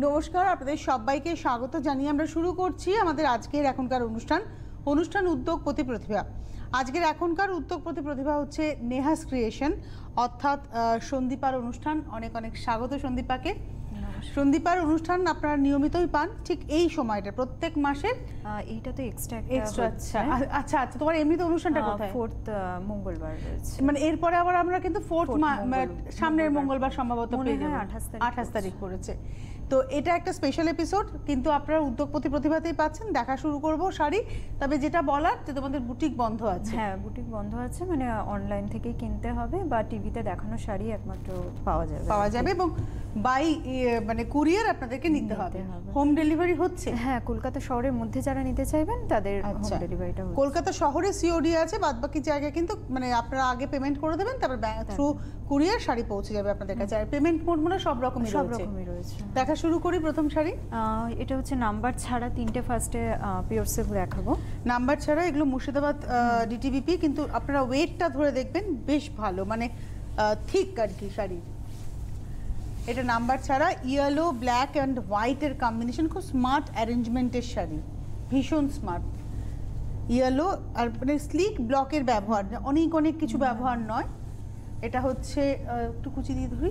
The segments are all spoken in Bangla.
নমস্কার, আপনাদের সবাইকে স্বাগত জানিয়ে আমরা শুরু করছি আমাদের আজকের এখনকার অনুষ্ঠান উদ্যোগপতি প্রতিভা। আজকের এখনকার উদ্যোগপতি প্রতিভা হচ্ছে নেহাস ক্রিয়েশন, অর্থাৎ সন্দীপার অনুষ্ঠান। অনেক অনেক স্বাগত সন্দীপাকে। সন্দীপার অনুষ্ঠান আপনারা নিয়মিতই পান ঠিক এই সময়টা, প্রত্যেক মাসের। এইটা তো এক্সট্রা। আচ্ছা, তোমার এমনিতে অনুষ্ঠানটা কোথায়? 4th মঙ্গলবার রয়েছে, মানে এরপরে আবার আমরা কিন্তু 4th সামনের মঙ্গলবার সম্ভবত পেয়ে যাব, 28 তারিখ পড়েছে। তো এটা একটা স্পেশাল এপিসোড, কিন্তু আপনারা উদ্যোগপতি প্রতিভাতেই পাচ্ছেন। দেখা শুরু করব শাড়ি। তবে যেটা বলার যে তোমাদের বুটিক বন্ধ আছে। হ্যাঁ, বুটিক বন্ধ আছে, মানে অনলাইন থেকেই কিনতে হবে বা টিভিতে দেখানো শাড়ি একমাত্র পাওয়া যাবে এবং বাই মানে কুরিয়ার আপনাদেরকে নিতে হবে। হোম ডেলিভারি হচ্ছে? হ্যাঁ, কলকাতা শহরের মধ্যে যারা নিতে চাইবেন তাদের হোম ডেলিভারিটা হচ্ছে। কলকাতা শহরে সিওডি আছে, বাদবাকি জায়গায় কিন্তু মানে আপনারা আগে পেমেন্ট করে দেবেন, তারপর থ্রু কুরিয়ার শাড়ি পৌঁছে যাবে আপনাদের কাছে। আর পেমেন্ট মোড মানে সব রকমই রয়েছে। দেখা শুরু করি প্রথম শাড়ি। এটা হচ্ছে নাম্বার ছাড়া তিনটে ফার্স্টে পিওর সিল্ক দেখাবো। নাম্বার ছাড়া এগুলো মুর্শিদাবাদ ডিটিবিপি, কিন্তু আপনারা ওয়েটটা ধরে দেখবেন বেশ ভালো, মানে থিক আর কি শাড়ি। এটা নাম্বার ছাড়া ইয়েলো ব্ল্যাক অ্যান্ড হোয়াইটের কম্বিনেশন, খুব স্মার্ট অ্যারেঞ্জমেন্টের শাড়ি, ভীষণ স্মার্ট। ইয়েলো আর মানে স্লিক ব্লকের ব্যবহার, অনেক কিছু ব্যবহার নয়। এটা হচ্ছে একটু কুচি দিয়ে ধরি,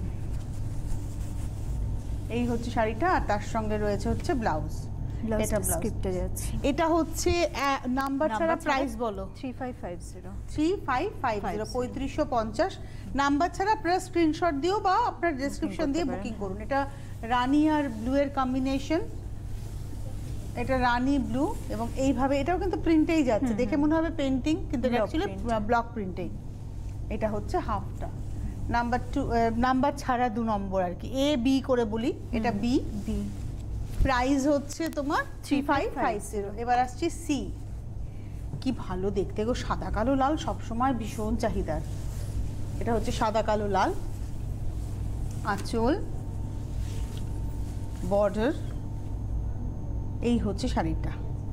এই হচ্ছে শাড়িটা, আর তার সঙ্গে রয়েছে হচ্ছে ব্লাউজ। এটা স্ক্রিপ্টে যাচ্ছে। এটা হচ্ছে নাম্বার ছাড়া প্রাইস বলো। 3550 3550 নাম্বার ছাড়া আপনারা স্ক্রিনশট দিও বা আপনার ডেসক্রিপশন দিয়ে বুকিং করুন। এটা রানী আর ব্লু এর কম্বিনেশন, এটা রানী ব্লু, এবং এইভাবে এটাও কিন্তু প্রিন্টেই যাচ্ছে, দেখে মনে হবে পেন্টিং, কিন্তু অ্যাকচুয়ালি ব্লক প্রিন্টেই। এটা হচ্ছে হাফটা। নাম্বার 2 নাম্বার ছাড়া 2 নম্বর আর কি, এ বি করে বলি, এটা বি। প্রাইস হচ্ছে তোমার 3550। এবার আসছি সি। কি ভালো দেখতে গো, সাদা কালো লাল সবসময় ভীষণ চাহিদার। এটা হচ্ছে সাদা কালো লাল, আঁচল, বর্ডার, এই হচ্ছে শাড়িটা।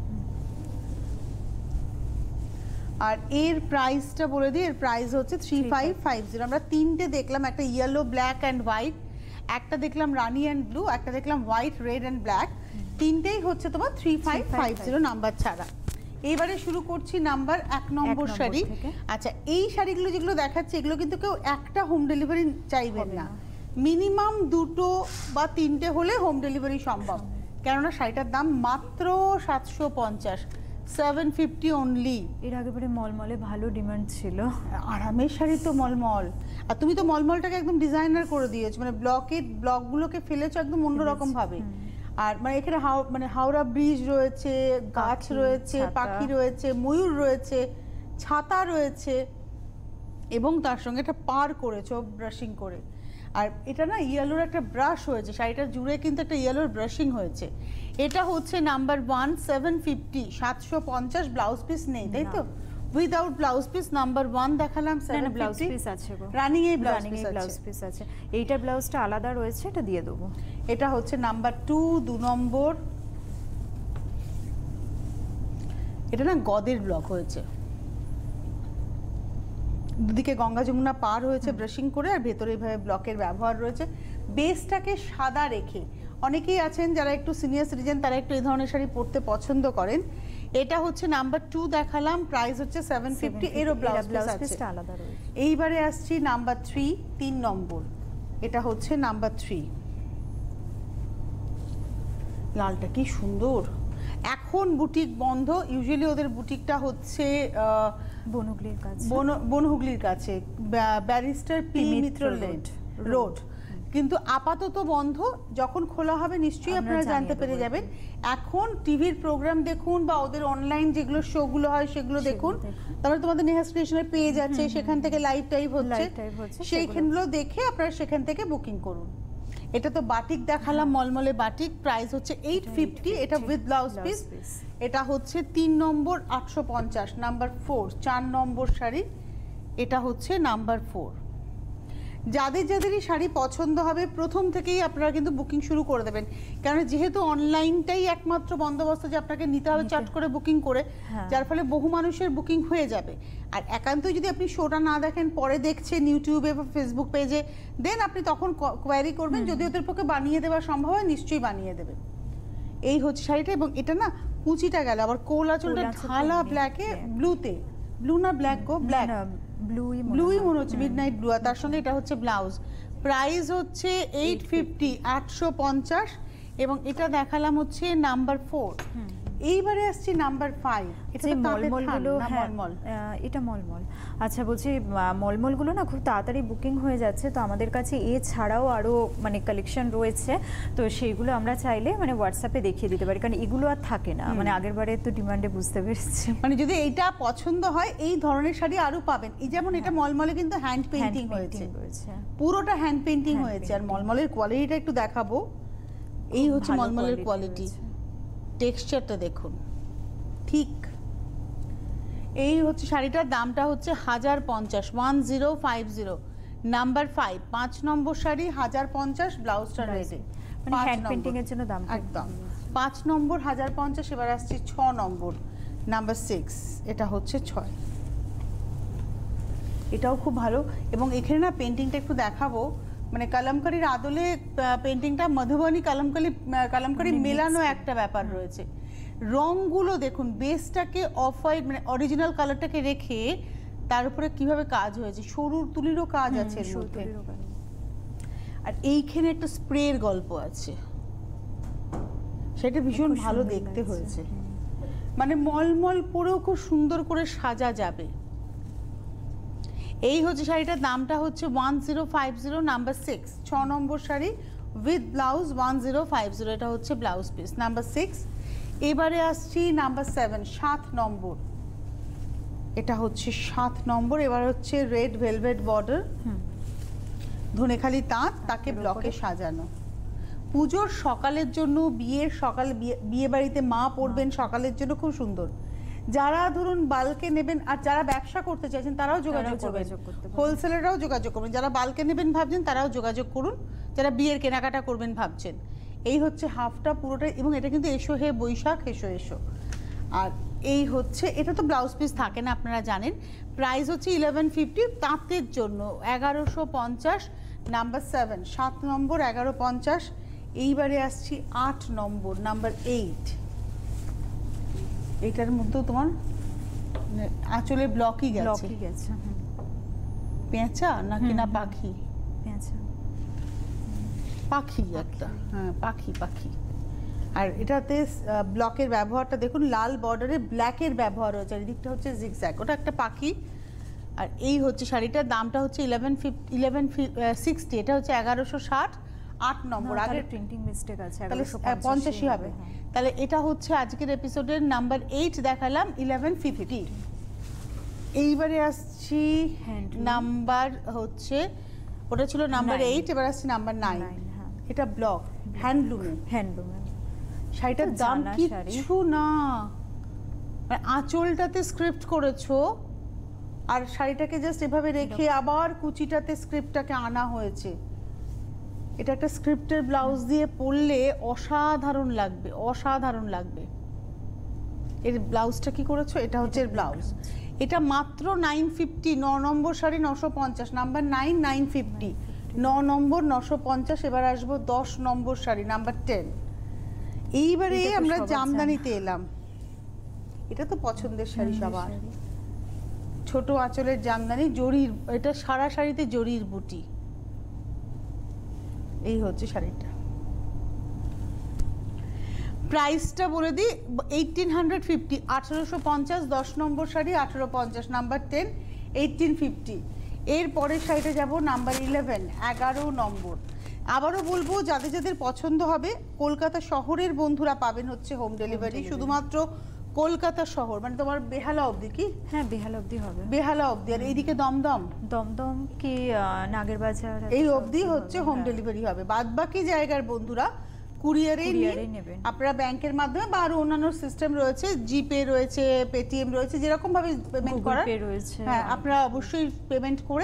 আর এর প্রাইসটা বলে দিই, এর প্রাইস হচ্ছে 3550। আমরা তিনটে দেখলাম, একটা ইয়েলো ব্ল্যাক অ্যান্ড হোয়াইট, একটা দেখলাম রানি অ্যান্ড ব্লু, একটা দেখলাম হোয়াইট রেড অ্যান্ড ব্ল্যাক। তিনটেই হচ্ছে তোমার 3550 নাম্বার ছাড়া। এইবারে শুরু করছি নাম্বার 1 নম্বর শাড়ি। আচ্ছা, এই শাড়িগুলো যেগুলো দেখাচ্ছে এগুলো কিন্তু কেউ একটা হোম ডেলিভারি চাইবেন না, মিনিমাম 2টো বা 3টে হলে হোম ডেলিভারি সম্ভব। কেননা শাড়িটার দাম মাত্র 750, 750 অনলি। এর আগেবারে মলমলে ভালো ডিমান্ড ছিল, আরামের শাড়ি তো মলমল। আর তুমি তো মলমলটাকে একদম ডিজাইনার করে দিয়েছো, মানে ব্লকগুলোকে ফেলেছো একদম অন্যরকম ভাবে। আর মানে এখানে হাওড়া ব্রিজ রয়েছে, গাছ রয়েছে, পাখি রয়েছে, ময়ূর রয়েছে, ছাতা রয়েছে, এবং তার সঙ্গে একটা পার করেছো ব্রাশিং করে। আর এটা না ইয়েলোর একটা ব্রাশ হয়েছে, শাড়িটা জুড়ে কিন্তু একটা ইয়েলোর ব্রাশিং হয়েছে। এটা হচ্ছে নাম্বার 1, 750, 750। ব্লাউজ পিস নেই, তাই তো? উইদাউট ব্লাউজ পিস নাম্বার 1 দেখালাম, 750 ব্লাউজ পিস আছে গো, রানিং এই ব্লাউজ পিস আছে। এইটার ব্লাউজটা আলাদা রয়েছে, এটা দিয়ে দেবো। এটা হচ্ছে নাম্বার 2 নম্বর। এটা না গদের ব্লক হয়েছে, দুদিকে গঙ্গা যমুনা পার হয়েছে ব্রাশিং করে, আর ভেতরে এইভাবে ব্লকের ব্যবহার রয়েছে। বেসটাকে সাদা রেখে, অনেকেই আছেন যারা একটু সিনিয়র সিটিজেন, তারা একটু এই ধরনের শাড়ি পরতে পছন্দ করেন। এটা হচ্ছে নাম্বার 2 দেখালাম, প্রাইস হচ্ছে 750। এরও ব্লাউজ পিসটা আলাদা রয়েছে। এইবারে আসছি নাম্বার 3 নম্বর। এটা হচ্ছে নাম্বার 3। লালটা কি সুন্দর। এখন বুটিক বন্ধ, ইউজুয়ালি ওদের বুটিকটা হচ্ছে বনহুগলির কাছে, ব্যারিস্টার পি মিত্র রোড, কিন্তু আপাতত বন্ধ। যখন খোলা হবে নিশ্চয়ই আপনারা জানতে পেরে যাবেন। এখন টিভির প্রোগ্রাম দেখুন বা ওদের অনলাইন যেগুলো শোগুলো হয় সেগুলো দেখুন, তারপরে তোমাদের নেহাস ক্রিয়েশনের পেজ আছে, সেখান থেকে লাইভ টাইভ হচ্ছে, সেইখানগুলো দেখে আপনারা সেখান থেকে বুকিং করুন। এটা তো বাটিক দেখালাম, মলমলে বাটিক, প্রাইস হচ্ছে 850। এটা উইথ ব্লাউজ পিস। এটা হচ্ছে 3 নম্বর, 850। নাম্বার 4, 4 নম্বর শাড়ি। এটা হচ্ছে নাম্বার 4। যাদের যাদেরই শাড়ি পছন্দ হবে প্রথম থেকেই আপনারা কিন্তু বুকিং শুরু করে দেবেন, কারণ যেহেতু অনলাইনটাই একমাত্র বন্দোবস্ত যে আপনাকে নিতে হবে চট করে বুকিং করে, যার ফলে বহু মানুষের বুকিং হয়ে যাবে। আর একান্তই যদি আপনি শোটা না দেখেন, পরে দেখছেন ইউটিউবে বা ফেসবুক পেজে, দেন আপনি তখন কোয়ারি করবেন, যদি ওদের পক্ষে বানিয়ে দেওয়া সম্ভব হয় নিশ্চয়ই বানিয়ে দেবে। এই হচ্ছে শাড়িটা, এবং এটা না কুচিটা গেল আবার কোল আঁচলটা ঢালা ব্ল্যাকে, ব্লুতে, ব্লু না ব্ল্যাক গো, ব্ল্যাক, ব্লুই মনে হচ্ছে, মিডনাইট ব্লু। আর তার সঙ্গে এটা হচ্ছে ব্লাউজ। প্রাইস হচ্ছে 850, 850, এবং এটা দেখালাম হচ্ছে নাম্বার 4। এইবারে আসছি নাম্বার 5। এটা মলমলগুলো, এটা মলমল। আচ্ছা বলছি, মলমলগুলো না খুব তাড়াতাড়ি বুকিং হয়ে যাচ্ছে, তো আমাদের কাছে এছাড়াও আরও মানে কালেকশন রয়েছে, তো সেইগুলো আমরা চাইলে মানে হোয়াটসঅ্যাপে দেখিয়ে দিতে পারি, কারণ এগুলো আর থাকে না, মানে আগের বারে তো ডিমান্ডে বুঝতে পেরেছি। মানে যদি এইটা পছন্দ হয় এই ধরনের শাড়ি আরও পাবেন। এই যেমন এটা মলমলে কিন্তু হ্যান্ড পেইন্টিং হয়েছে, পুরোটা হ্যান্ড পেইন্টিং হয়েছে। আর মলমলের কোয়ালিটিটা একটু দেখাবো। এই হচ্ছে মলমলের কোয়ালিটি, টেক্সচারটা দেখুন, ঠিক এই হচ্ছে শাড়িটার দামটা হচ্ছে 1050, 1050, নাম্বার 5, 5 নম্বর শাড়ি 1050, ব্লাউজটা রেডি, মানে হ্যান্ড পেইন্টিং এর জন্য দাম একদম 5 নম্বর 1050। এবার আসছে 6 নম্বর, নাম্বার 6, এটা হচ্ছে 6, এটাও খুব ভালো। এবং এখানে না পেইন্টিংটা একটু দেখাবো, মানে কালামকারীর আদলে পেইন্টিংটা মধুবনী কালামকারী মেলানো একটা ব্যাপার রয়েছে। রংগুলো দেখুন, বেসটাকে অফ হোয়াইট মানে অরিজিনাল কালারটাকে রেখে তার উপরে কিভাবে কাজ হয়েছে, সরুর তুলিরও কাজ আছে এর মধ্যে। আর এইখানে একটা স্প্রের গল্প আছে, সেটা ভীষণ ভালো দেখতে হয়েছে। মানে মলমল পরেও খুব সুন্দর করে সাজা যাবে। এই হচ্ছে শাড়িটার দামটা হচ্ছে 1050, নাম্বার 6, 6 নম্বর শাড়ি উইথ ব্লাউজ 1050, এটা হচ্ছে ব্লাউজ পিস, নাম্বার 6। এবারে আসছি নাম্বার 7, 7 নম্বর, এটা হচ্ছে 7 নম্বর। এবার হচ্ছে রেড ভেলভেট বর্ডার, ধনেখালি তাঁত, তাকে ব্লকে সাজানো। পুজোর সকালের জন্য, বিয়ের সকাল, বিয়ে বাড়িতে মা পরবেন সকালের জন্য, খুব সুন্দর। যারা ধরুন বাল্কে নেবেন আর যারা ব্যবসা করতে চাইছেন তারাও যোগাযোগ করবেন, হোলসেলাররাও যোগাযোগ করবেন। যারা বাল্কে নেবেন ভাবছেন তারাও যোগাযোগ করুন, যারা বিয়ের কেনাকাটা করবেন ভাবছেন। এই হচ্ছে হাফটা পুরোটা, এবং এটা কিন্তু এসো হে বৈশাখ, এসো এসো। আর এই হচ্ছে, এটা তো ব্লাউজ পিস থাকে না আপনারা জানেন। প্রাইস হচ্ছে 1150, তাঁতের জন্য 1150, নাম্বার 7, 7 নম্বর 1150। এইবারে আসছি 8 নম্বর, নাম্বার 8। এইটার মধ্যে তোমার আঁচলে ব্লকই গেছে, পেঁচা নাকি না পাখি, পাখি একটা, হ্যাঁ পাখি, পাখি। আর এটাতে ব্লকের ব্যবহারটা দেখুন, লাল বর্ডারে ব্ল্যাকের ব্যবহার হয়েছে, আর এদিকটা হচ্ছে জিগজ্যাগ, ওটা একটা পাখি। আর এই হচ্ছে শাড়িটার দামটা হচ্ছে 1160, এটা হচ্ছে 1160, 8 নম্বর। আগে প্রিন্টিং মিস্টেক আছে, 1150 হবে। তাহলে এটা হচ্ছে আজকের এপিসোডের নাম্বার 8 দেখালাম, 1150। এইবারে আসছি নাম্বার হচ্ছে, ওটা ছিল নাম্বার 8, এবার আসছি নাম্বার 9। এটা ব্লক হ্যান্ডলুমে, শাড়িটার দাম কিছু না, আঁচলটাতে স্ক্রিপ্ট করেছো আর শাড়িটাকে জাস্ট এভাবে রেখে আবার কুচিটাতে স্ক্রিপ্টটাকে আনা হয়েছে। এটা একটা স্ক্রিপ্টের ব্লাউজ দিয়ে পরলে অসাধারণ লাগবে, অসাধারণ লাগবে। এর ব্লাউজটা কি করেছো, এটা হচ্ছে এর ব্লাউজ। এটা মাত্র 950, 9 নম্বর শাড়ি 950, নাম্বার 9, 950, 9 নম্বর 950। এবার আসবো 10 নম্বর শাড়ি, নাম্বার 10। এইবারে আমরা জামদানিতে এলাম। এটা তো পছন্দের শাড়ি সবার, ছোট আঁচলের জামদানি, জরির, এটা সারা শাড়িতে জরির বুটি। এই হচ্ছে শাড়িটা, প্রাইসটা বলে দিই 1850, 1850, 10 নম্বর শাড়ি 1850, নাম্বার 10, 1850। এর পরের শাড়িটা যাব নাম্বার 11, 11 নম্বর। আবারও বলবো, যাদের যাদের পছন্দ হবে কলকাতা শহরের বন্ধুরা পাবেন হচ্ছে হোম ডেলিভারি, শুধুমাত্র কলকাতা শহর, মানে তোমার বেহালা অবধি। কি হ্যাঁ, বেহালা অবধি হবে, বেহালা অবধি। আর এইদিকে দমদম, দমদম কি নাগের বাজার, এই অবধি হচ্ছে হোম ডেলিভারি হবে। বাদ বাকি জায়গার বন্ধুরা কুরিয়ারেই নেবেন আপনারা, ব্যাংকের মাধ্যমে বা আরো অন্যান্য সিস্টেম রয়েছে, জিপে রয়েছে, পেটিএম রয়েছে, যেরকম ভাবে পেমেন্ট করার রয়েছে, হ্যাঁ আপনারা অবশ্যই পেমেন্ট করে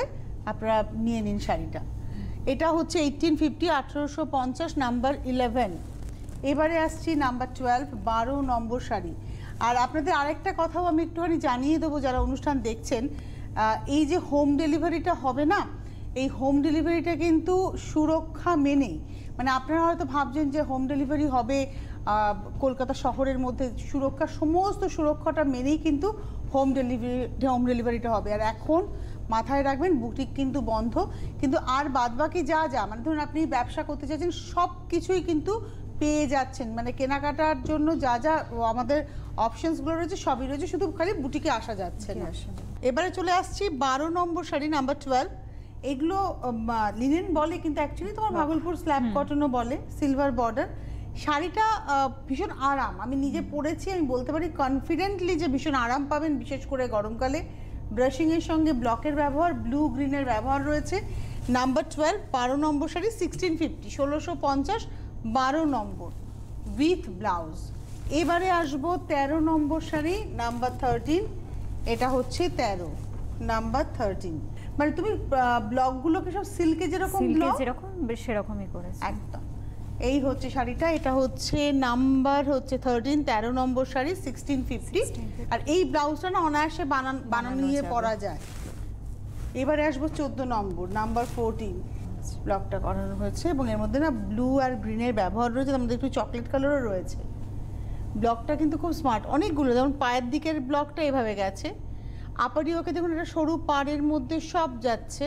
আপনারা নিয়ে নিন শাড়িটা। এটা হচ্ছে 1850, 1850, নাম্বার 11। এবারে আসছি নাম্বার 12, 12 নম্বর শাড়ি। আর আপনাদের আরেকটা কথাও আমি একটুখানি জানিয়ে দেবো যারা অনুষ্ঠান দেখছেন, এই যে হোম ডেলিভারিটা হবে না, এই হোম ডেলিভারিটা কিন্তু সুরক্ষা মেনেই, মানে আপনারা হয়তো ভাবছেন যে হোম ডেলিভারি হবে কলকাতা শহরের মধ্যে, সমস্ত সুরক্ষাটা মেনেই কিন্তু হোম ডেলিভারিটা হবে। আর এখন মাথায় রাখবেন বুটিক কিন্তু বন্ধ, কিন্তু আর বাদবাকি যা যা মানে ধরুন আপনি ব্যবসা করতে চাইছেন সব কিছুই কিন্তু পেয়ে যাচ্ছেন, মানে কেনাকাটার জন্য যা যা আমাদের অপশনসগুলো রয়েছে সবই রয়েছে, শুধু খালি বুটিকে আসা যাচ্ছে না। এবারে চলে আসছি 12 নম্বর শাড়ি, নাম্বার 12। এগুলো লিনেন বলে কিন্তু অ্যাকচুয়ালি তোমার ভাগলপুর স্ল্যাব কটনও বলে, সিলভার বর্ডার। শাড়িটা ভীষণ আরাম, আমি নিজে পরেছি, আমি বলতে পারি কনফিডেন্টলি যে ভীষণ আরাম পাবেন, বিশেষ করে গরমকালে। ব্রাশিংয়ের সঙ্গে ব্লকের ব্যবহার, ব্লু গ্রিনের ব্যবহার রয়েছে। নাম্বার 12, 12 নম্বর শাড়ি, 1650, 1650, 12 নম্বর উইথ ব্লাউজ। এবারে আসবো 13 নম্বর শাড়ি, নাম্বার 13। এটা হচ্ছে 13, নাম্বার 13। মানে তুমি ব্লকগুলোকে সব সিল্কে যেরকম ব্লক সেরকমই করেছে একদম। এই হচ্ছে শাড়িটা, এটা হচ্ছে নাম্বার হচ্ছে 13, 13 নম্বর শাড়ি, 1650। আর এই ব্লাউজটা না অনায়াসে বানানো নিয়ে পরা যায়। এবারে আসবো 14 নম্বর, নাম্বার 14। ব্লকটা করানো হয়েছে এবং এর মধ্যে না ব্লু আর গ্রিনের ব্যবহার রয়েছে, তার মধ্যে একটু চকলেট কালারও রয়েছে। ব্লকটা কিন্তু খুব স্মার্ট, অনেকগুলো, যেমন পায়ের দিকের ব্লকটা এভাবে গেছে, আপারিওকে দেখুন একটা সরু পাড়ের মধ্যে সব যাচ্ছে,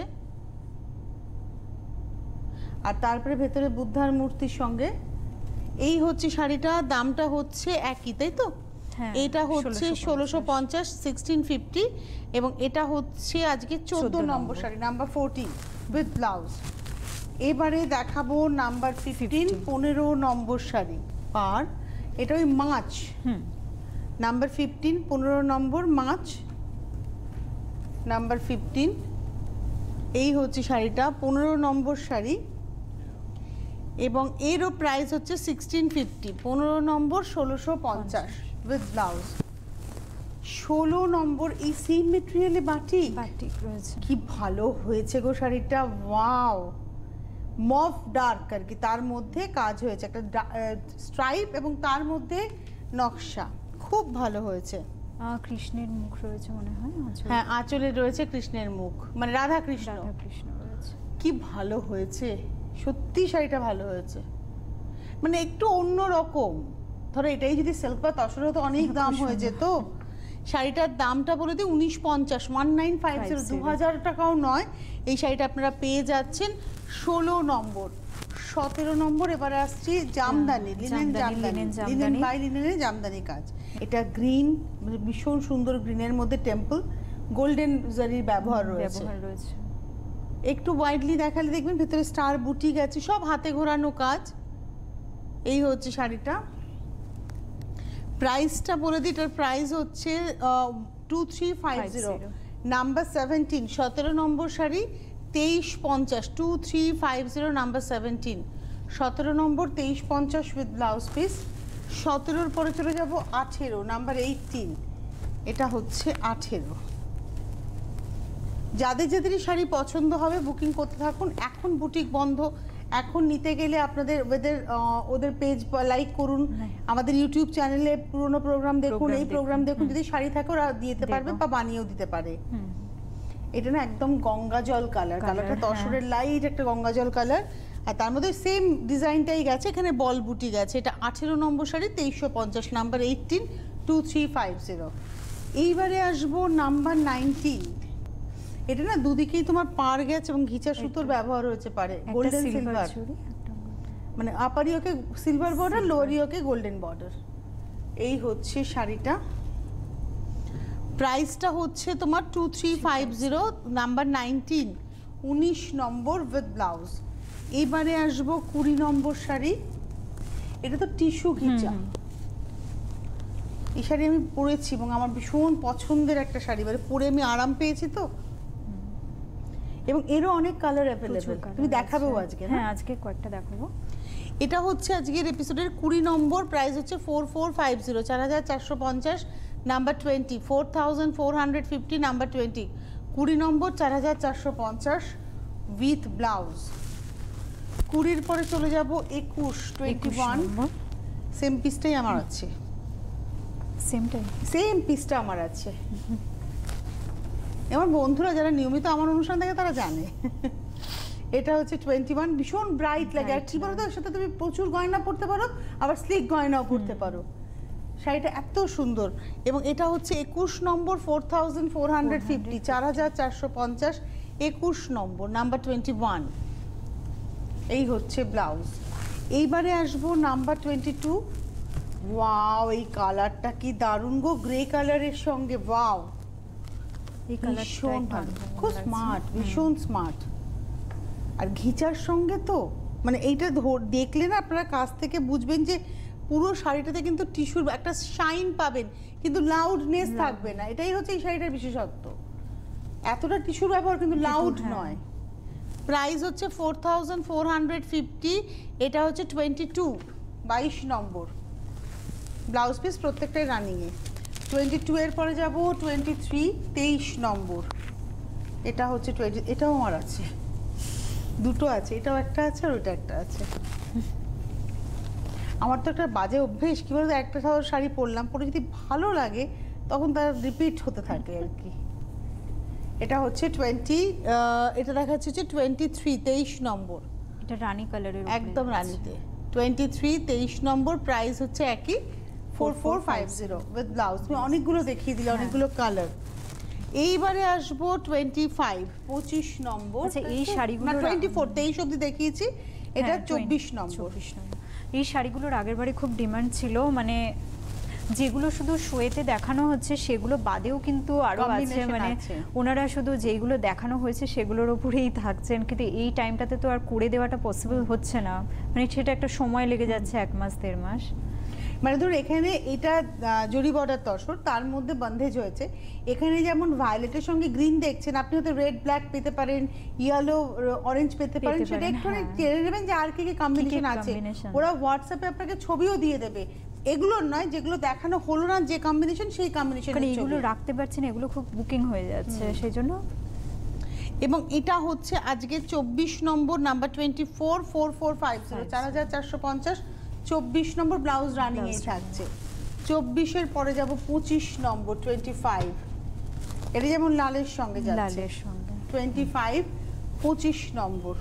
আর তারপরে ভেতরে বুদ্ধার মূর্তির সঙ্গে। এই হচ্ছে শাড়িটা, দামটা হচ্ছে একই, তাই তো? এটা হচ্ছে 1650, 1650, এবং এটা হচ্ছে আজকে 14 নম্বর শাড়ি, নাম্বার 14 উইথ ব্লাউজ। এবারে দেখাবো নাম্বার 15, 15 নম্বর শাড়ি আর এটা ওই মাছ, নাম্বার 15, 15 নম্বর মাছ, নাম্বার 15। এই হচ্ছে শাড়িটা, 15 নম্বর শাড়ি, এবং এরও প্রাইস হচ্ছে 1650, 15 নম্বর 1650 উইথ ব্লাউজ। 16 নম্বর এই সেম মেটেরিয়ালে বাটিক রয়েছে, কি ভালো হয়েছে গো শাড়িটা, ওয়াও। মফ ডার্ক আর কি, তার মধ্যে কাজ হয়েছে একটা স্ট্রাইপ এবং তার মধ্যে নকশা, খুব ভালো হয়েছে। কৃষ্ণের মুখ রয়েছে মনে হয়, হ্যাঁ আঁচলে রয়েছে কৃষ্ণের মুখ, মানে রাধা কৃষ্ণ রয়েছে। কি ভালো হয়েছে সত্যি, শাড়িটা ভালো হয়েছে, মানে একটু অন্য রকম। ধরো এটাই যদি সিল্ক বা তসর হতো অনেক দাম হয়ে যেত। শাড়িটার দামটা বলে দিই 1950, 1950, 2000 টাকাও নয়। এই শাড়িটা আপনারা পেয়ে যাচ্ছেন 16 নম্বর, 17 নম্বর। এবারে আসছি Jamdani, linen Jamdani, linen by লিনেনের জামদানি কাজ। এটা গ্রিন, ভীষণ সুন্দর গ্রিনের মধ্যে টেম্পল গোল্ডেন জারির ব্যবহার রয়েছে। একটু ওয়াইডলি দেখালে দেখবেন ভেতরে স্টার বুটিক আছে, সব হাতে ঘোরানো কাজ। এই হচ্ছে শাড়িটা, প্রাইসটা বলে দিই, এটার প্রাইস হচ্ছে 2350, নাম্বার 17, 17 নম্বর শাড়ি, 2350, 2350, নাম্বার 17, 17 নম্বর 2350 উইথ ব্লাউজ পিস। 17-র পরে চলে যাব 18, নাম্বার 18। এটা হচ্ছে 18। যাদের যাদেরই শাড়ি পছন্দ হবে বুকিং করতে থাকুন, এখন বুটিক বন্ধ, এখন নিতে গেলে আপনাদের ওদের পেজ লাইক করুন, আমাদের ইউটিউব চ্যানেলে পুরনো প্রোগ্রাম দেখুন, এই প্রোগ্রাম দেখুন, যদি শাড়ি থাকে ওরা দিতে পারবে বা বানিয়েও দিতে পারে। এটা না একদম গঙ্গা জল কালার, কালারটা তসরের লাইট একটা গঙ্গা জল কালার, আর তার মধ্যে সেম ডিজাইনটাই গেছে, এখানে বল বুটি গেছে। এটা 18 নম্বর শাড়ি, 2350, নাম্বার 18, 2350। এইবারে আসবো নাম্বার 19। এটা না দুদিকেই তোমার পার গেছে এবং ঘিচা সুতোর ব্যবহার হয়েছে পারে, গোল্ডেন সিলভার, মানে আপারিওকে সিলভার বর্ডার, লোয়ারিওকে গোল্ডেন বর্ডার। এই হচ্ছে শাড়িটা, প্রাইসটা হচ্ছে তোমার 2350, নাম্বার 19, 19 নম্বর উইথ ব্লাউজ। এবারে আসবো 20 নম্বর শাড়ি, এটা তো টিস্যু ঘিচা। এই শাড়ি আমি পরেছি এবং আমার ভীষণ পছন্দের একটা শাড়ি, মানে পরে আমি আরাম পেয়েছি তো, এবং এরও অনেক কালার অ্যাভেলেবেল। তুমি দেখাবেও আজকে? হ্যাঁ আজকে কয়েকটা দেখাবো। এটা হচ্ছে আজকের এপিসোডের 20 নম্বর, প্রাইস হচ্ছে 4450, 4450, নাম্বার 20, 4450, নাম্বার 20। 20 নম্বর 4450 উইথ ব্লাউজ। 20 পরে চলে যাব 21 সেম পিসটাই আমার আছে, সেম পিসটা আমার আছে। আমার বন্ধুরা যারা নিয়মিত আমার অনুষ্ঠান দেখে তারা জানে। এটা হচ্ছে 21, ভীষণ ব্রাইট লাগে। আর কি বলতো, এর সাথে তুমি প্রচুর গয়না পরতে পারো, আবার স্লিক গয়নাও পরতে পারো। শাড়িটা এত সুন্দর। এবং এটা হচ্ছে 21 নম্বর 4450, 4450, 21 নম্বর, নাম্বার 21। এই হচ্ছে ব্লাউজ। এইবারে আসবো নাম্বার 22। ওয়াও, এই কালারটা কি দারুণ গো, গ্রে কালারের সঙ্গে। ওয়াও, এই ভীষণ ভালো, খুব স্মার্ট, ভীষণ স্মার্ট। আর ঘিচার সঙ্গে তো মানে এইটা দেখলে না আপনারা কাছ থেকে বুঝবেন যে পুরো শাড়িটাতে কিন্তু টিস্যুর একটা শাইন পাবেন, কিন্তু লাউডনেস থাকবে না। এটাই হচ্ছে এই শাড়িটার বিশেষত্ব, এতটা টিস্যুর ব্যবহার কিন্তু লাউড নয়। প্রাইস হচ্ছে 4450। এটা হচ্ছে 22 নম্বর ব্লাউজ পিস, প্রত্যেকটাই রানিংয়ে। 22 এর পরে যাব 23 নম্বর। এটা হচ্ছে 20, এটাও আমার আছে, দুটো আছে, এটাও একটা আছে আর ওইটা একটা আছে। আমার তো একটা বাজে অভ্যেস, কি বলতো, একটা শাড়ি পরলাম, পরে যদি ভালো লাগে তখন তার রিপিট হতে থাকে আর কি। এটা হচ্ছে 20, এটা দেখা যাচ্ছে 23 নম্বর। এটা রানী কালারের, একদম রানীতে। 23 নম্বর, প্রাইস হচ্ছে একই 4450 উইথ ব্লাউজ। তুমি অনেকগুলো দেখিয়ে দিলে, অনেকগুলো কালার। এইবারে আসবো 25 নম্বর। আচ্ছা, এই শাড়িগুলো 23 অবধি দেখিয়েছি, এটা 24 নম্বর। এই শাড়িগুলোর আগের বারে খুব ডিমান্ড ছিল, মানে যেগুলো শুধু শোয়েতে দেখানো হচ্ছে সেগুলো বাদেও কিন্তু আরো আছে, মানে ওনারা শুধু যেগুলো দেখানো হয়েছে সেগুলোর উপরেই থাকছেন, কিন্তু এই টাইমটাতে তো আর করে দেওয়াটা পসিবল হচ্ছে না, মানে সেটা একটা সময় লেগে যাচ্ছে, 1 মাস 1.5 মাস। মানে ধরুন এখানে এটা জরি বর্ডার তসর, তার মধ্যে বন্ধেজ হয়েছে। এখানে যেমন ভায়োলেটের সঙ্গে গ্রিন দেখছেন, আপনি হয়তো রেড ব্ল্যাক পেতে পারেন, ইয়েলো অরেঞ্জ পেতে পারেন, সেটা একটু জেনে নেবেন যে আর কি কি কম্বিনেশন আছে। ওরা হোয়াটসঅ্যাপে আপনাকে ছবিও দিয়ে দেবে। এগুলো নয় যেগুলো দেখানো হলো না, যে কম্বিনেশন সেই কম্বিনেশন, মানে এগুলো রাখতে পারছেন, এগুলো খুব বুকিং হয়ে যাচ্ছে সেজন্য। এবং এটা হচ্ছে আজকে 24 নম্বর, নাম্বার 244450, 4450, 24 নম্বর ব্লাউজ রানিং এ থাকছে। 24 এর পরে যাব 25 নম্বর 25। এটা যেমন লালের সঙ্গে যাচ্ছে, লালের সঙ্গে 25, 25 নম্বর।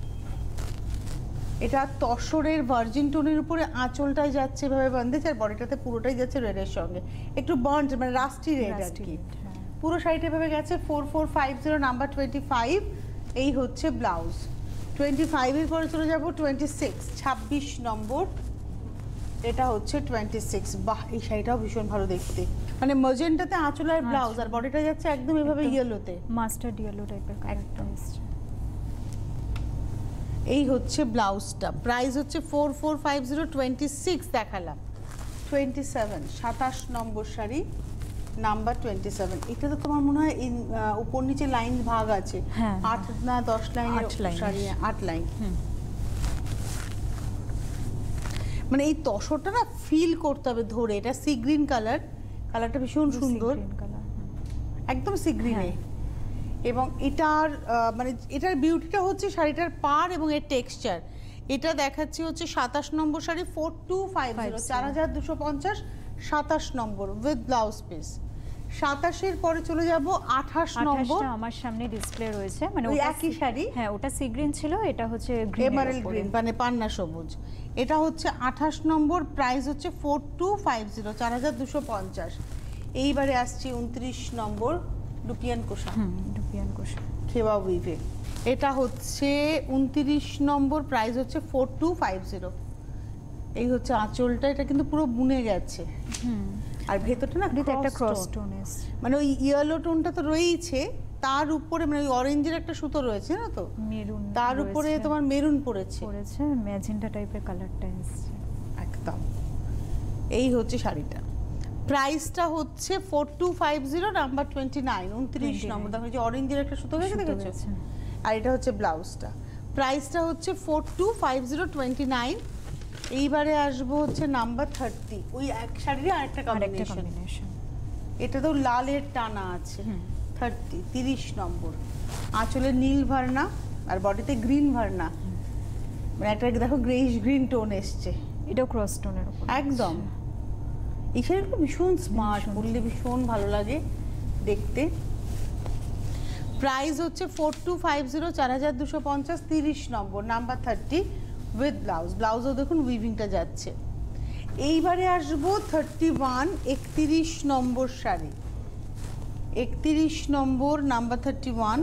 এটা তসরের ভার্জিন টোনের উপরে আঁচলটাই যাচ্ছে এভাবে বন্ধেজ, আর বডিটাতে পুরোটাই যাচ্ছে রেডের সঙ্গে, একটু বন্ড মানে রাস্টি রেড আর কি। পুরো শাড়িটা এভাবে গেছে 4450, নাম্বার 25। এই হচ্ছে ব্লাউজ। 25 এর পরে চলে যাব 26 নম্বর। এটা হচ্ছে 26। বাহ, এই শাড়িটাও ভীষণ ভালো দেখতে, মানে ম্যাজেন্টাতে আঁচল আর ব্লাউজ, আর বডিটা যাচ্ছে একদম এভাবে ইয়েলোতে, মাস্টার্ড ইয়েলো টাইপের কালারটা এসেছে। এই হচ্ছে ব্লাউজটা। প্রাইস হচ্ছে 4450। 26 দেখালাম। 27, 27 নম্বর শাড়ি, নাম্বার 27। এটা তো তোমার মনে হয় উপর নিচে লাইন ভাগ আছে, 8 না 10 লাইনের শাড়ি, 8 লাইন। মানে এই তসরটা না ফিল করতে হবে ধরে। এটা সি গ্রিন কালার, কালারটা ভীষণ সুন্দর, একদম সি গ্রিনে। এবং এটার মানে এটার বিউটিটা হচ্ছে শাড়িটার পাড় এবং এর টেক্সচার। এটা দেখাচ্ছি হচ্ছে 27 নম্বর শাড়ি, 4250, 4250, 27 নম্বর উইথ ব্লাউজ পিস। 27 এর পরে চলে যাব 28 নম্বর। আমার সামনে ডিসপ্লে রয়েছে, মানে ওই একই শাড়ি। হ্যাঁ, ওটা সি গ্রিন ছিল, এটা হচ্ছে এমারেল্ড গ্রিন, মানে পান্না সবুজ। এটা হচ্ছে 28 নম্বর, প্রাইস হচ্ছে 4250, 4250। এইবারে আসছি 29 নম্বর, লুপিয়ান কোষা, খেওয়া উইভে। এটা হচ্ছে 29 নম্বর, প্রাইস হচ্ছে 4250। এই হচ্ছে আঁচলটা, এটা কিন্তু পুরো বুনে গেছে, আর ভেতরটা না একটা ক্রস টোন, মানে ওই ইয়েলো টোনটা তো রয়েছে, তার উপরে মানে ওই অরেঞ্জের একটা সুতো রয়েছে না, তো মেরুন, তার উপরে তোমার মেরুন পড়েছে, ম্যাজেন্টা টাইপের কালারটা এসেছে একদম। এই হচ্ছে শাড়িটা। প্রাইসটা হচ্ছে 4250, নাম্বার 29, 29 নম্বর। দেখো যে অরেঞ্জের একটা সুতো গেছে, দেখেছো? আর এটা হচ্ছে ব্লাউজটা। প্রাইসটা হচ্ছে 4250, 29। এইবারে আসবো হচ্ছে নাম্বার 30। ওই এক শাড়ির আরেকটা কম্বিনেশন, এটা তো লালের টানা আছে। 30 নম্বর, আঁচলে নীল ভার্না আর বডিতে গ্রিন ভার্না, মানে একটা দেখো গ্রেইশ গ্রিন টোন এসছে, এটাও ক্রস টোনের উপর একদম। এই শাড়িগুলো ভীষণ স্মার্ট, পরলে ভীষণ ভালো লাগে দেখতে। প্রাইস হচ্ছে 4250, 4250, 30 নম্বর, নাম্বার 30 উইথ ব্লাউজ। ব্লাউজও দেখুন উইভিংটা যাচ্ছে। এইবারে আসবো 31, 31 নম্বর শাড়ি, 31 নম্বর, নাম্বার 31।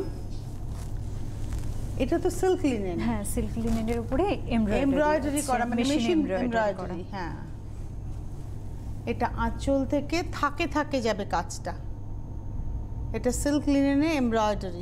এটা তো সিল্ক লিনেন, হ্যাঁ সিল্ক লিনেনের উপরে এমব্রয়ডারি করা, মানে মেশিন এমব্রয়ডারি। হ্যাঁ, এটা আঁচল থেকে থাকে থাকে যাবে কাজটা। এটা সিল্ক লিনেনে এমব্রয়ডারি।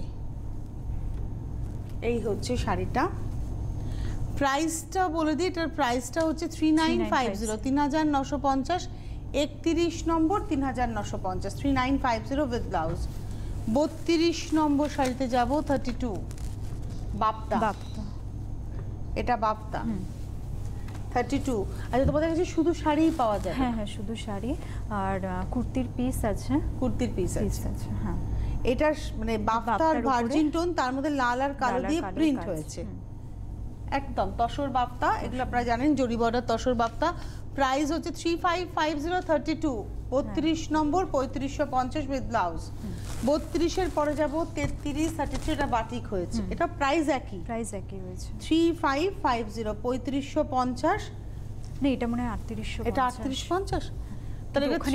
এই হচ্ছে শাড়িটা। প্রাইসটা বলে দিই, এটার প্রাইসটা হচ্ছে 3950, 3950, 31 নম্বর, 3950, 3950 উইথ ব্লাউজ। 32 নম্বর শাড়িতে যাব, 32 বাপ্তা। এটা বাপ্তা 32। আচ্ছা, তোমাদের কাছে শুধু শাড়িই পাওয়া যায়? হ্যাঁ হ্যাঁ, শুধু শাড়ি আর কুর্তির পিস আছে, কুর্তির পিস আছে। হ্যাঁ, এটা মানে বাপ্তার ভার্জিন টোন, তার মধ্যে লাল আর কালো দিয়ে প্রিন্ট হয়েছে, একদম তসর বাপ্তা। এগুলো আপনারা জানেন, জরি বর্ডার তসর বাপ্তা। প্রাইস হচ্ছে 3550, 32, 32 নম্বর, 3550 উইথ ব্লাউজ। 32-এর পরে যাব 33, 33, এটা বাটিক হয়েছে। এটা প্রাইস একই হয়েছে 3550, 3550। না, এটা মনে হয় 3850। এটা 3850, তাহলে এটা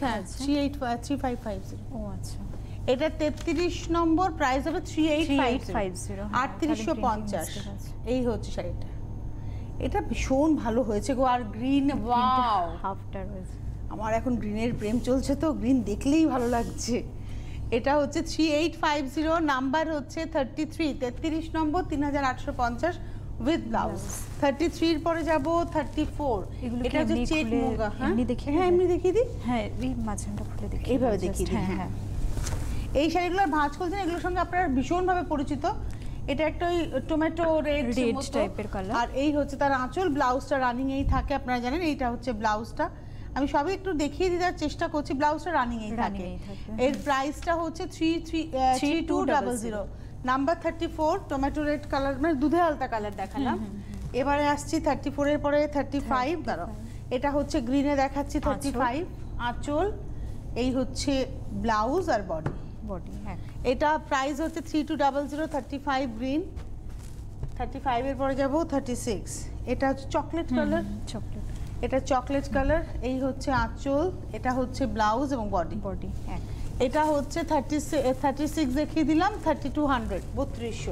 3550। ও আচ্ছা, এটা 33 নম্বর, প্রাইস হবে 3850, 3850। এই হচ্ছে শাড়িটা। এটা ভীষণ ভালো হয়েছে গো। আর গ্রিন, ওয়াও, হাফটা রয়েছে। আমার এখন গ্রিনের প্রেম চলছে, তো গ্রিন দেখলেই ভালো লাগছে। এটা হচ্ছে 3850, নাম্বার হচ্ছে 33, 33 নম্বর, 3850 উইথ ব্লাউজ। 33-এর পরে যাব 34। এটা হচ্ছে চেক মুগা। হ্যাঁ এমনি দেখিয়ে দিই। হ্যাঁ, এই মাঝখানটা খুলে দেখি, এইভাবে দেখিয়ে দিই। হ্যাঁ, এই শাড়িগুলোর ভাঁজ খুলছেন, এগুলোর সঙ্গে আপনারা ভীষণভাবে পরিচিত। এটা একটা ওই টমেটো রেড টাইপের কালার। আর এই হচ্ছে তার আঁচল। ব্লাউজটা রানিং এই থাকে, আপনারা জানেন। এইটা হচ্ছে ব্লাউজটা, আমি সবই একটু দেখিয়ে দেওয়ার চেষ্টা করছি। ব্লাউজটা রানিং এই থাকে। এর প্রাইসটা হচ্ছে 3200, নাম্বার 34, টমেটো রেড কালার, মানে দুধে আলতা কালার দেখালাম। এবারে আসছি 34-এর পরে 35। দাঁড়াও, এটা হচ্ছে গ্রিনে দেখাচ্ছি 35, আঁচল। এই হচ্ছে ব্লাউজ আর বডি। হ্যাঁ, এটা প্রাইস হচ্ছে 3200, 35 গ্রিন। 35-এর পরে যাব 36। এটা হচ্ছে চকলেট কালার, এটা চকলেট কালার। এই হচ্ছে আঁচল, এটা হচ্ছে ব্লাউজ এবং বডি। হ্যাঁ, এটা হচ্ছে 36 দেখিয়ে দিলাম, 3200, 3200।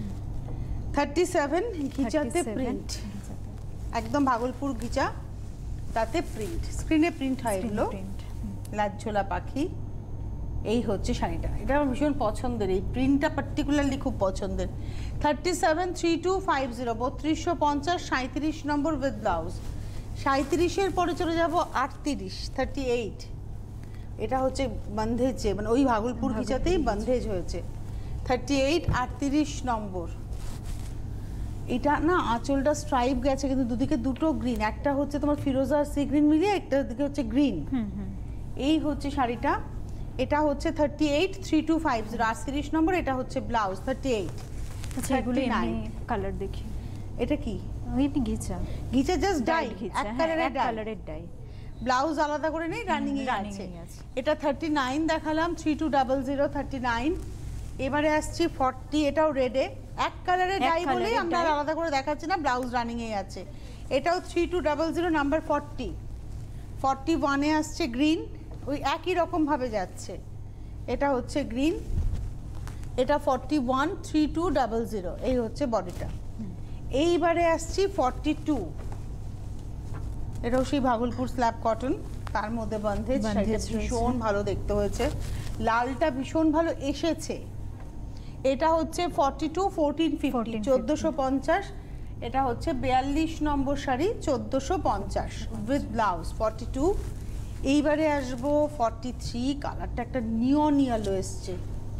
37 গিচাতে প্রিন্ট, একদম ভাগলপুর গিচা, তাতে প্রিন্ট, স্ক্রিনে প্রিন্ট হয় এগুলো, লাজ্জোলা পাখি। এই হচ্ছে শাড়িটা। এটা আমার ভীষণ পছন্দের, এই প্রিন্টটা পার্টিকুলারলি খুব পছন্দের। 37, 3250, 3250, 37 নম্বর উইথ ব্লাউজ। 37-এর পরে চলে যাব 38, 38। এটা হচ্ছে বন্ধেজে, মানে ওই ভাগলপুর গিচাতেই বন্ধেজ হয়েছে। 38, 38 নম্বর। এটা না আঁচলটা স্ট্রাইপ গেছে, কিন্তু দুদিকে দুটো গ্রিন, একটা হচ্ছে তোমার ফিরোজা আর সি গ্রিন মিলিয়ে, একটা দিকে হচ্ছে গ্রিন। এই হচ্ছে শাড়িটা। এটা হচ্ছে 38, 3250, 38 নম্বর। এটা হচ্ছে ব্লাউজ 38। আচ্ছা, এগুলো আমি কালার দেখি। এটা কি? এমনি গিচা জাস্ট ডাই, এক কালারের ডাই। ব্লাউজ আলাদা করে নেই, রানিং এ আছে। এটা 39 দেখালাম, 3200, 39। এবারে আসছি 40, এটাও রেডে, এক কালারের ডাই বলেই আমরা আলাদা করে দেখাচ্ছি না, ব্লাউজ রানিং এ আছে। এটাও 3200, নাম্বার 40। 41-এ আসছে গ্রিন, ওই একই রকম ভাবে যাচ্ছে। এটা হচ্ছে গ্রিন। এটা 41, 3200। এই হচ্ছে বডিটা। এইবারে আসছি 42। এটাও সেই ভাগলপুর স্ল্যাব কটন, তার মধ্যে বন্ধেজ। শাড়িটা ভীষণ ভালো দেখতে হয়েছে, লালটা ভীষণ ভালো এসেছে। এটা হচ্ছে 42, 1450, 1450। এটা হচ্ছে 42 নম্বর শাড়ি, 1450 উইথ ব্লাউজ, 42। এইবারে আসবো 43। কালারটা একটা নিয়ন ইয়েলো এসছে,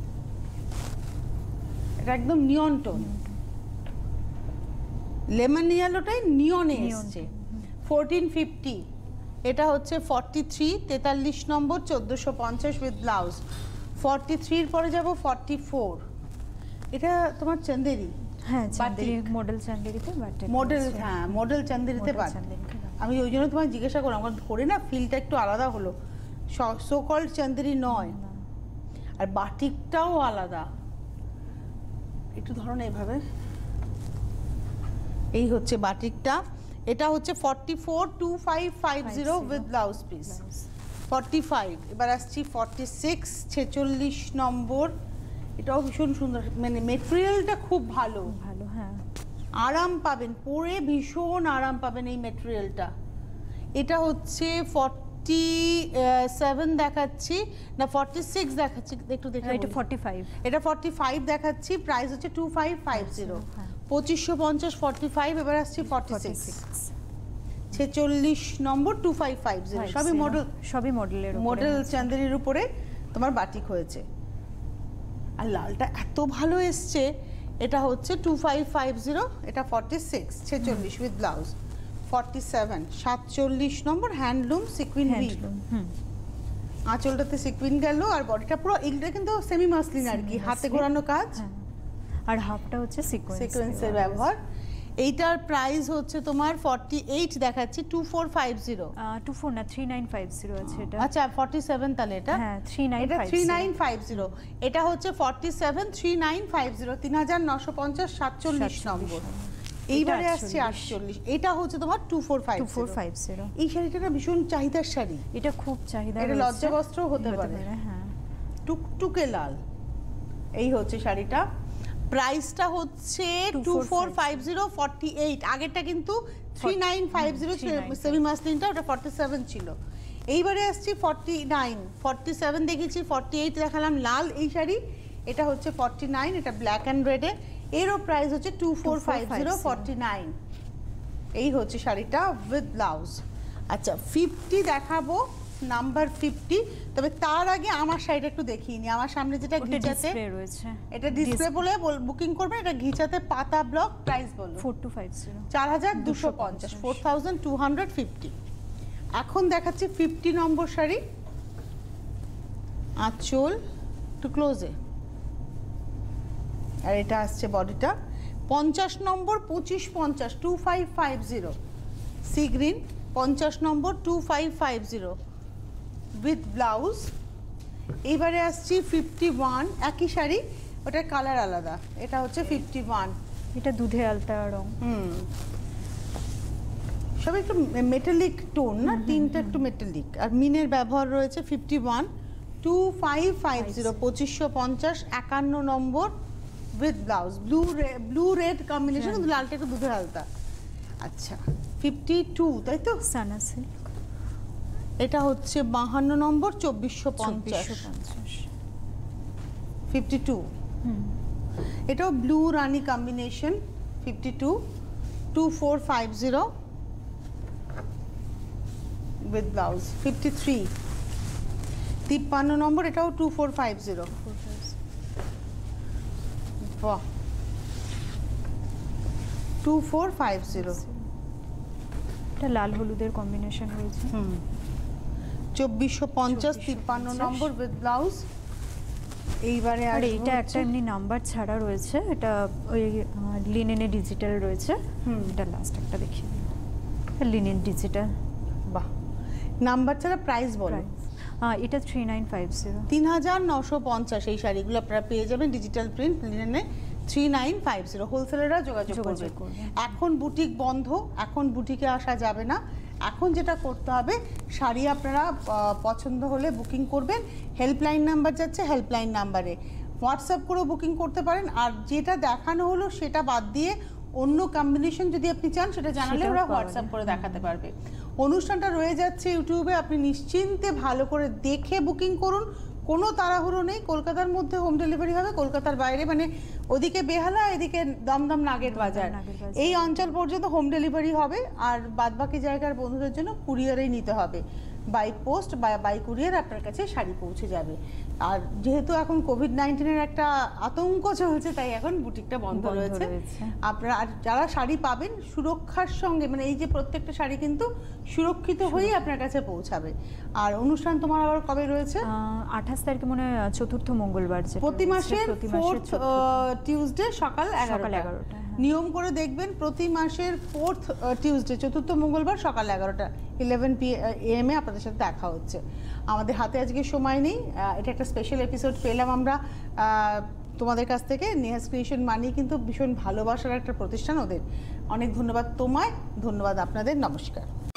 এটা একদম নিয়ন টোন, লেমন ইয়েলোটাই নিয়নে এসছে। 1450। এটা হচ্ছে 43, 43 নম্বর, 1450 উইথ ব্লাউজ। 43 এর পরে যাব 44। এটা তোমার চান্দেরি। হ্যাঁ, চান্দেরি মডেল চান্দেরিতে বাট মডেল, হ্যাঁ মডেল চান্দেরিতে বাট। আমি ওই জন্য তোমায় জিজ্ঞাসা করলাম, আমার ধরে না ফিলটা একটু আলাদা হলো, সো কল্ড চান্দেরি নয়। আর বাটিকটাও আলাদা, একটু ধরো না এভাবে। এই হচ্ছে বাটিকটা, এটা হচ্ছে 442550 উইথ ব্লাউজ পিস 45। এবার আসছি 46 46 নম্বর। এটাও ভীষণ সুন্দর, মানে মেটেরিয়ালটা খুব ভালো ভালো, হ্যাঁ আরাম পাবেন, পরে ভীষণ আরাম পাবেন এই মেটেরিয়ালটা। এটা হচ্ছে 47 দেখাচ্ছি না 46 দেখাচ্ছি, একটু দেখে এটা 45, এটা 45 দেখাচ্ছি, প্রাইস হচ্ছে 2550। 2550 45। এবার আসছি 46 46 নম্বর 2550। সবই মডেল চান্দেরির উপরে তোমার বাটিক হয়েছে। আর লালটা এত ভালো এসছে, এটা হচ্ছে 2550, এটা 46 46 উইথ ব্লাউজ 47 47 নম্বর হ্যান্ডলুম সিকুইন উইভ। আঁচলটাতে সিকুইন গেল, আর বডিটা পুরো এইটা কিন্তু সেমি মাসলিন আর কি, হাতে ঘোরানো কাজ, আর হাফটা হচ্ছে সিকোয়েন্সের ব্যবহার। এইটার প্রাইস হচ্ছে তোমার 48 দেখাচ্ছি 2450। 24 না 3950 আছে এটা। আচ্ছা 47 তাহলে এটা, হ্যাঁ 3950। এটা হচ্ছে 47 3950 3950 47 নম্বর। এইবারে আসছে 48, এটা হচ্ছে তোমার 2450। এই শাড়িটা না ভীষণ চাহিদার শাড়ি, এটা খুব চাহিদা, এটা লজ্জা বস্ত্র হতে পারে। হ্যাঁ টুকটুকে লাল। এই হচ্ছে শাড়িটা, প্রাইসটা হচ্ছে 2450 48। আগেরটা কিন্তু 3950 ছিল সেমি মাসলিনটা, ওটা 47 ছিল। এইবারে আসছি 49 47 দেখেছি, 48 দেখালাম লাল এই শাড়ি, এটা হচ্ছে 49, এটা ব্ল্যাক অ্যান্ড রেডে, এরও প্রাইস হচ্ছে 2450 49। এই হচ্ছে শাড়িটা উইথ ব্লাউজ। আচ্ছা 50 দেখাবো, নাম্বার 50। তবে তার আগে আমার শাড়িটা একটু দেখিয়ে নি। আমার সামনে যেটা ঘিচাতে রয়েছে, এটা ডিসপ্লে বলে বুকিং করবেন। এটা ঘিচাতে পাতা ব্লক, প্রাইস বলো 4250 4250 4250। এখন দেখাচ্ছি 50 নম্বর শাড়ি, আঁচল টু ক্লোজে, আর এটা আসছে বডিটা 50 নম্বর 2550 2550 সি গ্রিন 50 নম্বর 2550 উইথ ব্লাউজ। এইবারে আসছি 51, একই শাড়ি, ওটার কালার আলাদা, এটা হচ্ছে 51, এটা দুধে আলতা রং। সব একটু মেটালিক টোন না, তিনটা একটু মেটালিক, আর মিনের ব্যবহার রয়েছে। 51 2550 2550 51 নম্বর with blouse, blue red combination, কিন্তু লালটা একটু দুধে আলতা। আচ্ছা 52 তাই তো, সানা সিল্ক, এটা হচ্ছে 52 নম্বর 2450 52। এটাও ব্লু রানী কম্বিনেশন 52 2450 উইথ ব্লাউজ 53 53 নম্বর, এটাও 2450। বাহ 2450। এটা লাল হলুদের কম্বিনেশন রয়েছে। 2450 53 নম্বর উইথ ব্লাউজ। এইবারে আর এটা একটা এমনি নাম্বার ছাড়া রয়েছে, এটা ওই লিনেনে ডিজিটাল রয়েছে। এটা লাস্ট একটা দেখিয়ে দিই, লিনেন ডিজিটাল। বাহ, নাম্বার ছাড়া প্রাইস বলো। এটা 3950 3950। এই শাড়িগুলো আপনারা পেয়ে যাবেন ডিজিটাল প্রিন্ট লিনেনে 3950। হোলসেলাররা যোগাযোগ করবে। এখন বুটিক বন্ধ, এখন বুটিকে আসা যাবে না। এখন যেটা করতে হবে, শাড়ি আপনারা পছন্দ হলে বুকিং করবেন, হেল্পলাইন নাম্বার যাচ্ছে, হেল্পলাইন নাম্বারে হোয়াটসঅ্যাপ করেও বুকিং করতে পারেন। আর যেটা দেখানো হলো সেটা বাদ দিয়ে অন্য কম্বিনেশন যদি আপনি চান সেটা জানালে ওরা হোয়াটসঅ্যাপ করে দেখাতে পারবে। অনুষ্ঠানটা রয়ে যাচ্ছে ইউটিউবে, আপনি নিশ্চিন্তে ভালো করে দেখে বুকিং করুন, কোনো তাড়াহুড়ো নেই। কলকাতার মধ্যে হোম ডেলিভারি হবে, কলকাতার বাইরে মানে ওদিকে বেহালা, এদিকে দমদম নাগের বাজার, এই অঞ্চল পর্যন্ত হোম ডেলিভারি হবে। আর বাদবাকি জায়গার বন্ধুদের জন্য কুরিয়ারেই নিতে হবে, বাই পোস্ট বা বাই কুরিয়ার আপনার কাছে শাড়ি পৌঁছে যাবে। আর যেহেতু এখন কোভিড-19 একটা আতঙ্ক চলছে, তাই এখন বুটিকটা বন্ধ রয়েছে। আপনারা আর যারা শাড়ি পাবেন সুরক্ষার সঙ্গে, মানে এই যে প্রত্যেকটা শাড়ি কিন্তু সুরক্ষিত হয়েই আপনার কাছে পৌঁছাবে। আর অনুষ্ঠান তোমার আবার কবে রয়েছে? 28 তারিখে মনে হয়, চতুর্থ মঙ্গলবার, প্রতি মাসের 4th টিউসডে সকাল 11টা। নিয়ম করে দেখবেন, প্রতি মাসের 4th টিউসডে, চতুর্থ মঙ্গলবার সকাল 11টা 11 PM আপনাদের সাথে দেখা হচ্ছে। আমাদের হাতে আজকে সময় নেই, এটা একটা স্পেশাল এপিসোড পেলাম আমরা তোমাদের কাছ থেকে। নেহাস ক্রিয়েশন মানি কিন্তু ভীষণ ভালোবাসার একটা প্রতিষ্ঠান, ওদের অনেক ধন্যবাদ তোমায়, ধন্যবাদ আপনাদের, নমস্কার।